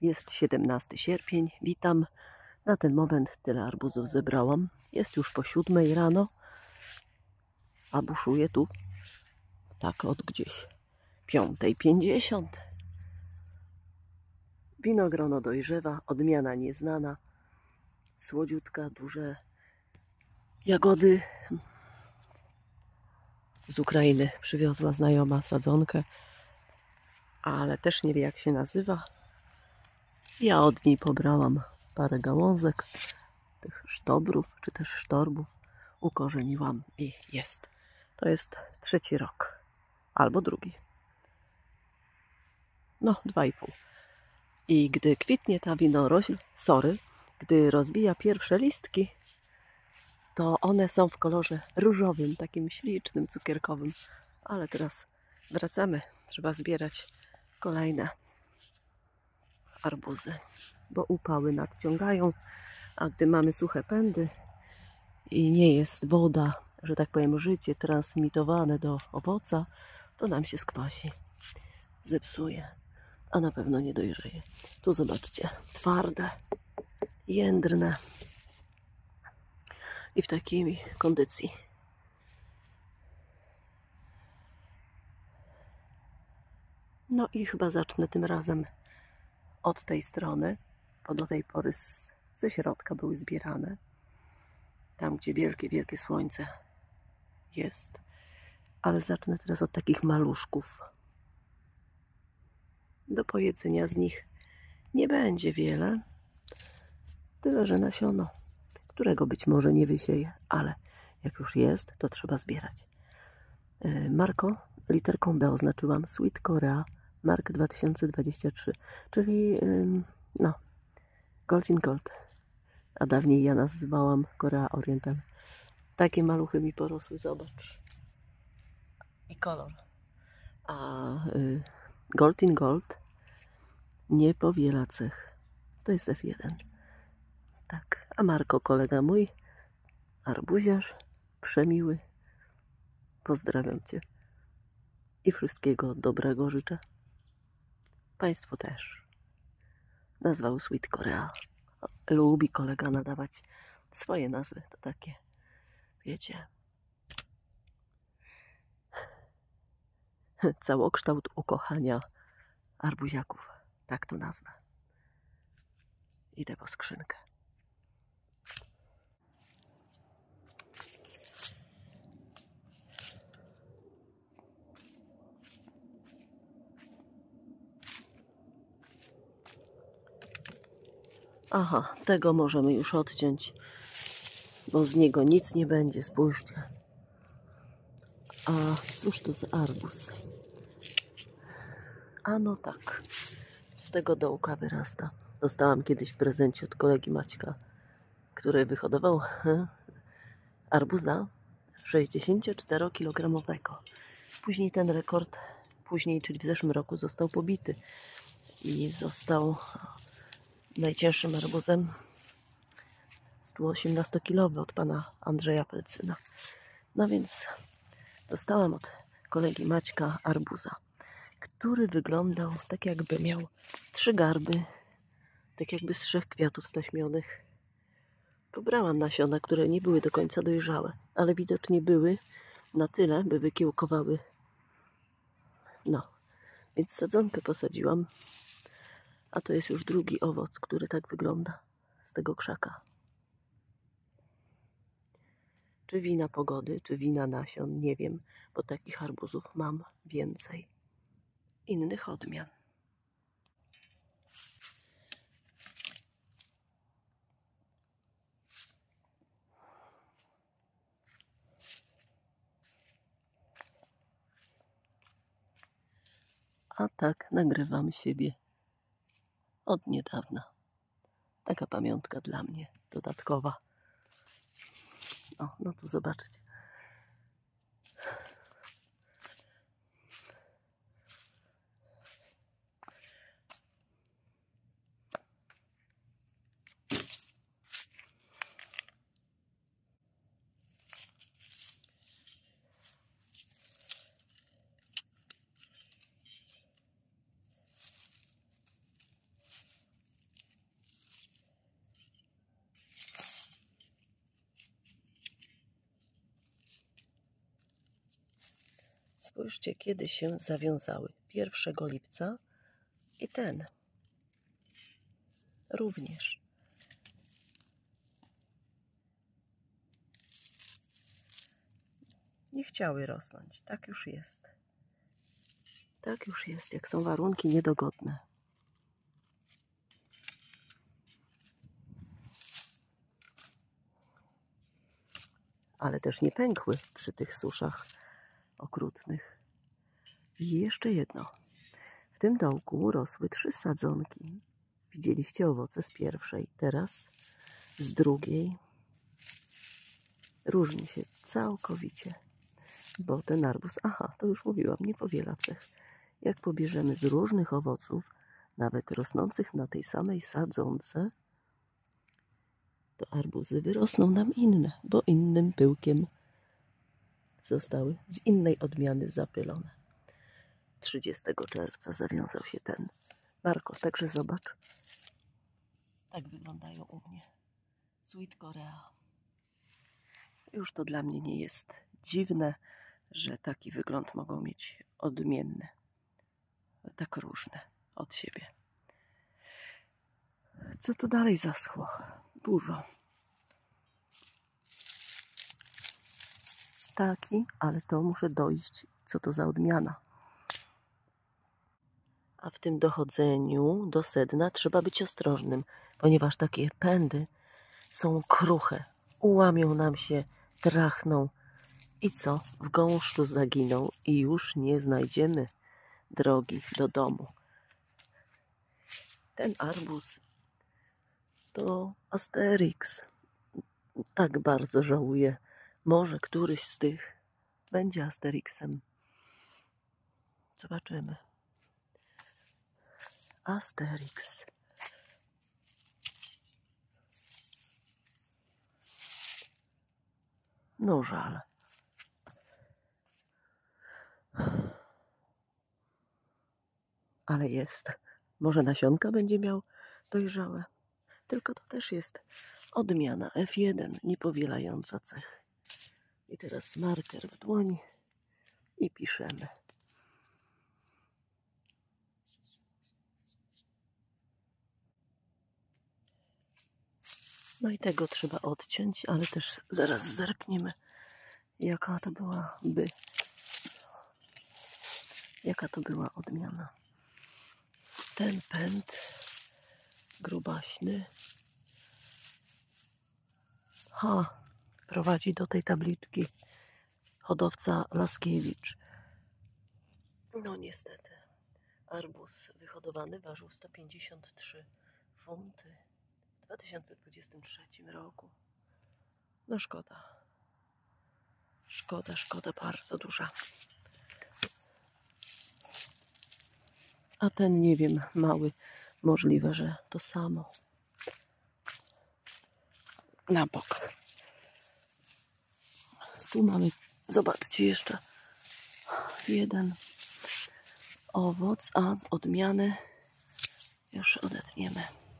Jest 17 sierpień. Witam. Na ten moment tyle arbuzów zebrałam. Jest już po 7 rano, a buszuję tu tak od gdzieś 5:50. Winogrono dojrzewa, odmiana nieznana, słodziutka, duże jagody. Z Ukrainy przywiozła znajoma sadzonkę, ale też nie wie, jak się nazywa. Ja od niej pobrałam parę gałązek, tych sztobrów, czy też sztorbów. Ukorzeniłam i jest. To jest 3. rok. Albo 2. No, 2,5. I gdy kwitnie ta winorośl, gdy rozwija pierwsze listki, to one są w kolorze różowym, takim ślicznym, cukierkowym. Ale teraz wracamy. Trzeba zbierać kolejne arbuzy, bo upały nadciągają, a gdy mamy suche pędy i nie jest woda, że tak powiem, życie transmitowane do owoca, to nam się skwasi, zepsuje, a na pewno nie dojrzeje. Tu zobaczcie, twarde, jędrne i w takiej kondycji. No i chyba zacznę tym razem od tej strony, bo do tej pory ze środka były zbierane. Tam, gdzie wielkie, wielkie słońce jest. Ale zacznę teraz od takich maluszków. Do pojedzenia z nich nie będzie wiele. Tyle, że nasiono, którego być może nie wysieję, ale jak już jest, to trzeba zbierać. Marko literką B oznaczyłam Sweet Korea Mark 2023, czyli no, Gold in Gold. A dawniej ja nazywałam Korea Oriental. Takie maluchy mi porosły, zobacz. I kolor. A Gold in Gold nie powiela cech. To jest F1. Tak. A Marko, kolega mój, arbuziarz, przemiły. Pozdrawiam Cię. I wszystkiego dobrego życzę. Państwu też. Nazwał Sweet Korea. Lubi kolega nadawać swoje nazwy. To takie, wiecie, całokształt ukochania arbuziaków. Tak to nazwę. Idę po skrzynkę. Aha, tego możemy już odciąć, bo z niego nic nie będzie, spójrzcie. A cóż to za arbuz? A no tak, z tego dołka wyrasta. Dostałam kiedyś w prezencie od kolegi Maćka, który wyhodował arbuza 64-kilogramowego. Później ten rekord, czyli w zeszłym roku, został pobity i został najcięższym arbuzem 118-kilowy od pana Andrzeja Pelcyna. No więc dostałam od kolegi Maćka arbuza, który wyglądał tak, jakby miał 3 garby, tak jakby z 3 kwiatów staśmionych. Pobrałam nasiona, które nie były do końca dojrzałe, ale widocznie były na tyle, by wykiełkowały. No, więc sadzonkę posadziłam, a to jest już 2. owoc, który tak wygląda z tego krzaka. Czy wina pogody, czy wina nasion, nie wiem, bo takich arbuzów mam więcej. Innych odmian. A tak nagrywam siebie od niedawna. Taka pamiątka dla mnie, dodatkowa. O, no tu zobaczcie. Spójrzcie, kiedy się zawiązały. 1 lipca i ten również. Nie chciały rosnąć. Tak już jest. Tak już jest, jak są warunki niedogodne. Ale też nie pękły przy tych suszach okrutnych. I jeszcze jedno. W tym dołku rosły 3 sadzonki. Widzieliście owoce z pierwszej, teraz z drugiej. Różni się całkowicie, bo ten arbuz, to już mówiłam, nie powiela cech. Jak pobierzemy z różnych owoców, nawet rosnących na tej samej sadzonce, to arbuzy wyrosną nam inne, bo innym pyłkiem zostały z innej odmiany zapylone. 30 czerwca zawiązał się ten Marko, także zobacz. Tak wyglądają u mnie Sweet Korea. Już to dla mnie nie jest dziwne, że taki wygląd mogą mieć odmienny, tak różne od siebie. Co tu dalej zaschło? Dużo. Taki, ale to muszę dojść, co to za odmiana. A w tym dochodzeniu do sedna trzeba być ostrożnym, ponieważ takie pędy są kruche. Ułamią nam się, trachną i co? W gąszczu zaginą i już nie znajdziemy drogi do domu. Ten arbuz to Asterix. Tak bardzo żałuję. Może któryś z tych będzie Asterixem. Zobaczymy. Asterix. No żal. Ale jest. Może nasionka będzie miał dojrzałe. Tylko to też jest odmiana F1, niepowielająca cech. I teraz marker w dłoni i piszemy. No i tego trzeba odciąć, ale też zaraz zerkniemy, jaka to była odmiana. Ten pęd grubaśny prowadzi do tej tabliczki hodowca Laskiewicz. No niestety, arbuz wyhodowany ważył 153 funty w 2023 roku. No szkoda. Szkoda bardzo duża. A ten, nie wiem, mały, możliwe, że to samo. Na bok. Tu mamy, zobaczcie, jeszcze jeden owoc, a z odmiany już odetniemy.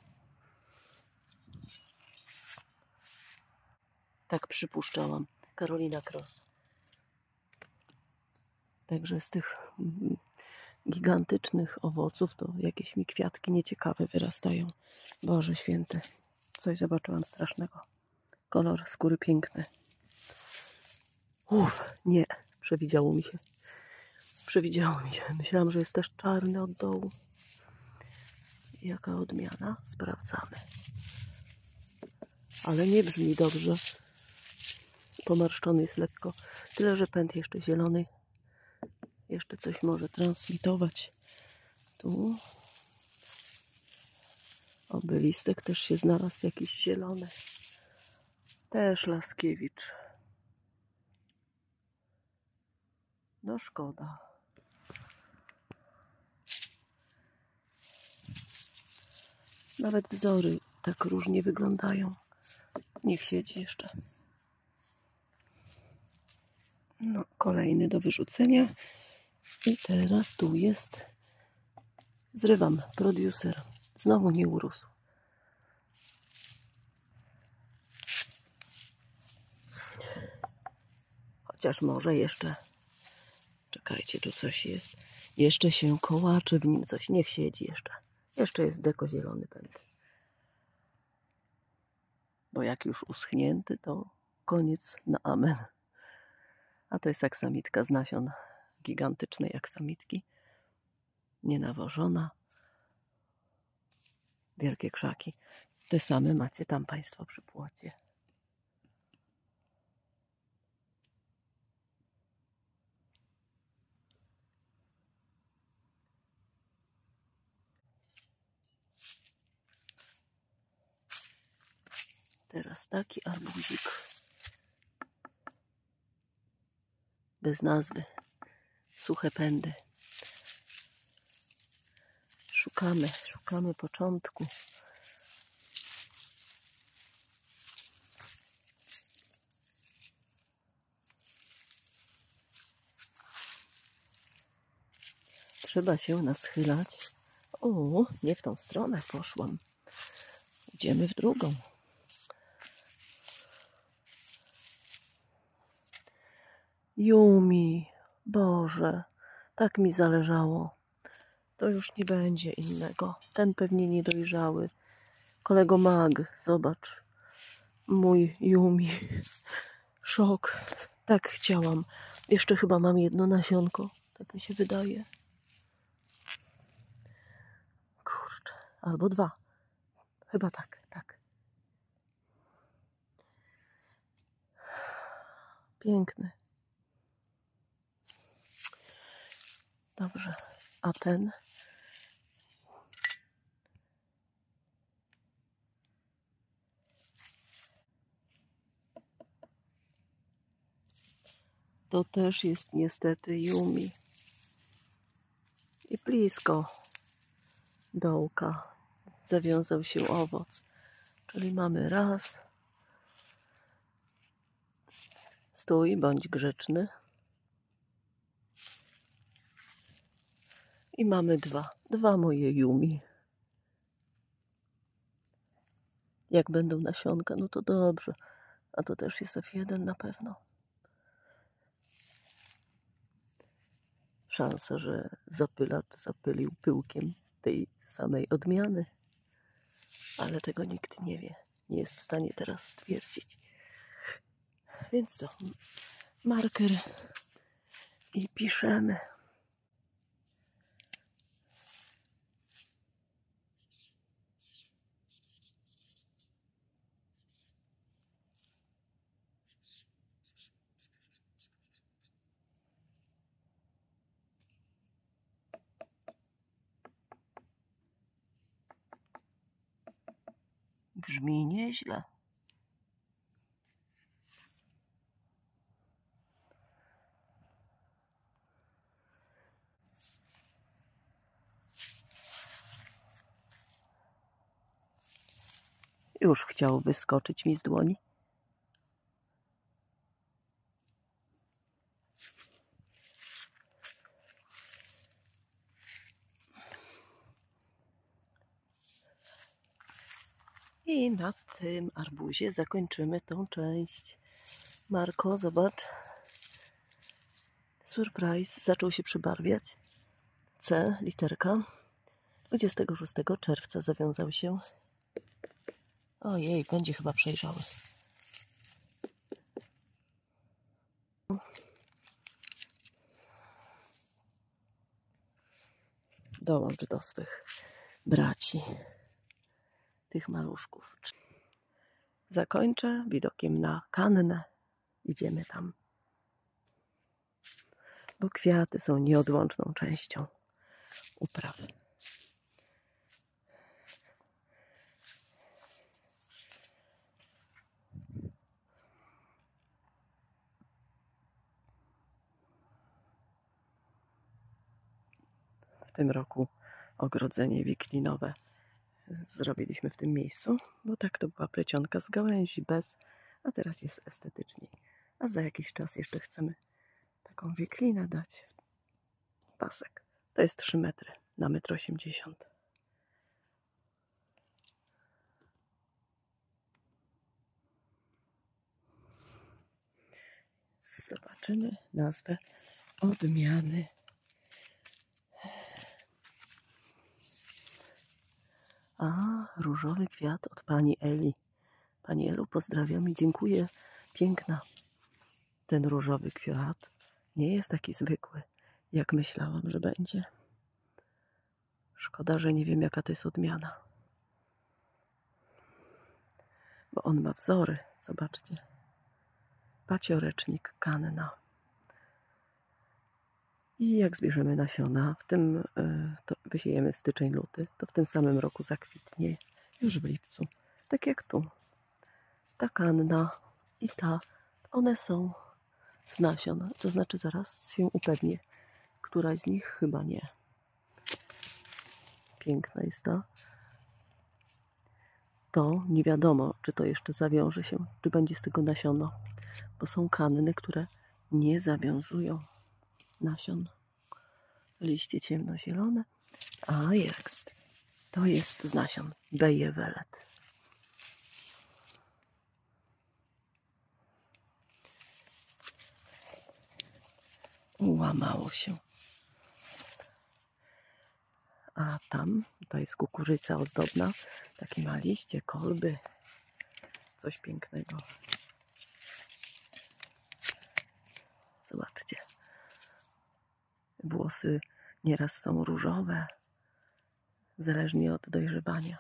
Tak przypuszczałam. Carolina Cross. Także z tych gigantycznych owoców to jakieś mi kwiatki nieciekawe wyrastają. Boże święty. Coś zobaczyłam strasznego. Kolor skóry piękny. Nie. Przewidziało mi się. Myślałam, że jest też czarny od dołu. Jaka odmiana? Sprawdzamy. Ale nie brzmi dobrze. Pomarszczony jest lekko. Tyle, że pęd jeszcze zielony. Jeszcze coś może transmitować. Tu. Oby listek też się znalazł jakiś zielony. Też Laskiewicz. No szkoda. Nawet wzory tak różnie wyglądają. Niech siedzi jeszcze. No, kolejny do wyrzucenia. I teraz tu jest. Zrywam. Producer. Znowu nie urósł. Chociaż może jeszcze. Czekajcie, tu coś jest. Jeszcze się kołacze w nim coś. Niech siedzi jeszcze. Jeszcze jest deko zielony pęd. Bo jak już uschnięty, to koniec na amen. A to jest aksamitka z nasion gigantycznej aksamitki. Nienawożona. Wielkie krzaki. Te same macie tam Państwo przy płocie. Teraz taki arbuzik. Bez nazwy. Suche pędy. Szukamy początku. Trzeba się naschylać. O, nie w tą stronę poszłam. Idziemy w drugą. Yumi, Boże, tak mi zależało. To już nie będzie innego. Ten pewnie niedojrzały. Kolego Mag, zobacz. Mój Yumi. Szok. Tak chciałam. Jeszcze chyba mam jedno nasionko. Tak mi się wydaje. Kurczę. Albo dwa. Chyba tak, tak. Piękny. Dobrze. A ten? To też jest niestety Yumi. I blisko dołka zawiązał się owoc. Czyli mamy raz. Stój, bądź grzeczny. I mamy dwa. Dwa moje Yumi. Jak będą nasionka, no to dobrze. A to też jest F1 na pewno. Szansa, że zapylacz zapylił pyłkiem tej samej odmiany. Ale tego nikt nie wie. Nie jest w stanie teraz stwierdzić. Więc co? Marker i piszemy. Brzmi nieźle. Już chciał wyskoczyć mi z dłoni. I na tym arbuzie zakończymy tą część. Marko, zobacz. Surprise, zaczął się przybarwiać. C, literka. 26 czerwca zawiązał się. Ojej, będzie chyba przejrzały. Dołącz do swych braci, tych maluszków. Zakończę widokiem na Kannę. Idziemy tam. Bo kwiaty są nieodłączną częścią uprawy. W tym roku ogrodzenie wiklinowe zrobiliśmy w tym miejscu, bo tak to była plecionka z gałęzi, bez, a teraz jest estetycznie. A za jakiś czas jeszcze chcemy taką wiklinę dać. Pasek. To jest 3 metry na 1,80 m. Zobaczymy nazwę odmiany. A, różowy kwiat od pani Eli. Pani Elu, pozdrawiam i dziękuję. Piękna. Ten różowy kwiat nie jest taki zwykły, jak myślałam, że będzie. Szkoda, że nie wiem, jaka to jest odmiana. Bo on ma wzory, zobaczcie. Paciorecznik Kanna. I jak zbierzemy nasiona, w tym to wysiejemy styczeń, luty, to w tym samym roku zakwitnie, już w lipcu. Tak jak tu. Ta Kanna i ta, one są z nasion. To znaczy zaraz się upewnię, któraś z nich chyba nie. Piękna jest ta. To nie wiadomo, czy to jeszcze zawiąże się, czy będzie z tego nasiono. Bo są kanny, które nie zawiązują nasion. Liście ciemnozielone. A jest. To jest z nasion. Beje Welet. Łamało się. A tam to jest kukurydza ozdobna. Takie ma liście, kolby. Coś pięknego. Zobaczcie. Włosy nieraz są różowe. Zależnie od dojrzewania.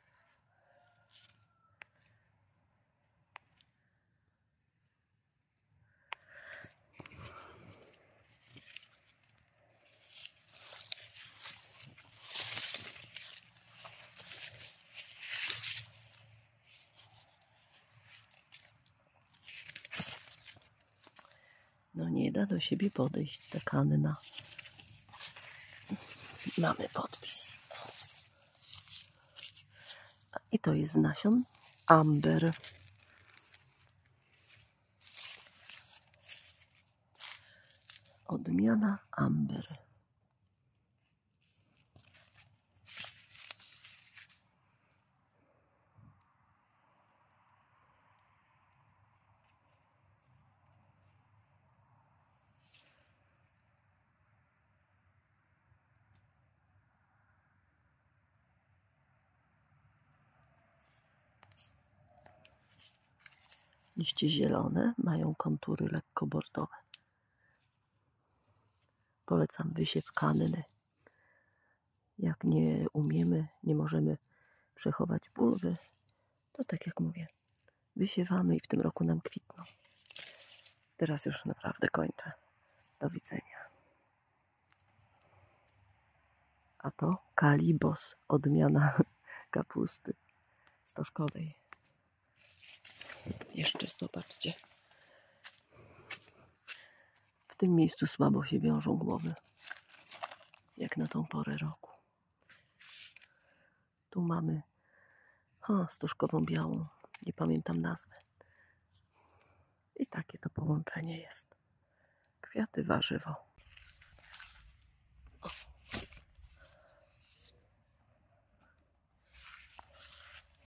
No nie da do siebie podejść ta Kanna. Mamy podpis. I to jest z nasion Amber. Odmiana Amber. Liście zielone, mają kontury lekko bordowe. Polecam wysiew Kanny. Jak nie umiemy, nie możemy przechować bulwy, to tak jak mówię, wysiewamy i w tym roku nam kwitną. Teraz już naprawdę kończę. Do widzenia. A to Kalibos, odmiana kapusty stożkowej. Jeszcze zobaczcie. W tym miejscu słabo się wiążą głowy, jak na tą porę roku. Tu mamy stożkową białą, nie pamiętam nazwy. I takie to połączenie jest. Kwiaty, warzywo. O.